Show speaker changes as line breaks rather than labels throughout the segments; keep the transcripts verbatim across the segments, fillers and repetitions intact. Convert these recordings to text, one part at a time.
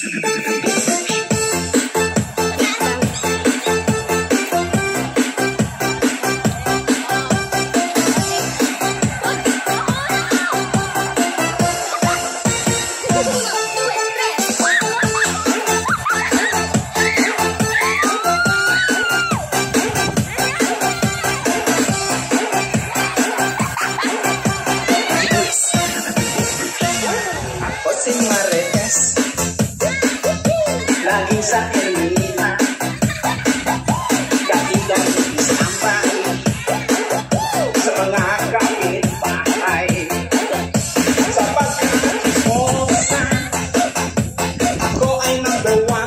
Si marites laging sa kanina, kailang isambay sa mga kapitbahay. Sa pagkakismosa, ako ay number one.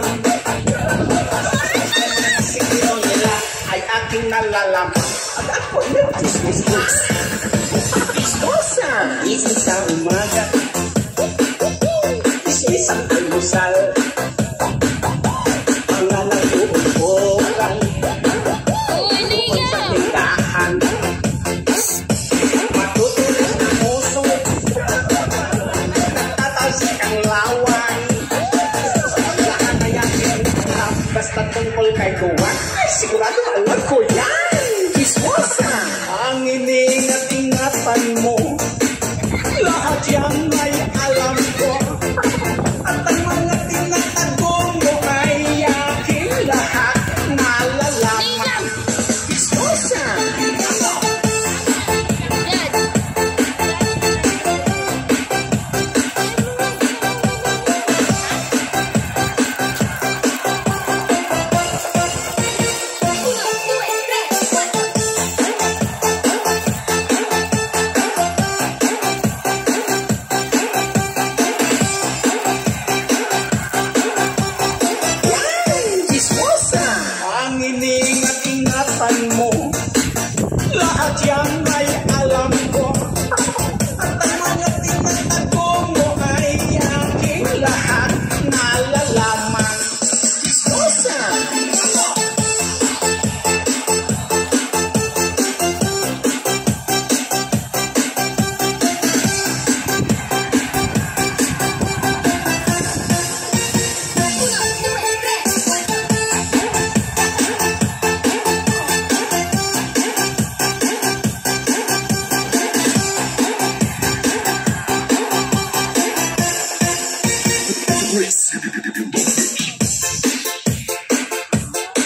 Siguro nila ay aking nalalaman at ako yung chismosa. Chismosa! Isip sa umaga, isang almusal, mga nag-uupokan sa tindahan, matutulis na puso, nagtatalsik ang laway, lahat na yakin, basta tungkol kay Kuwan, ay sigurado alam ko yan! Chismosa! Ang iningat-ingatan mo, lahat yan ay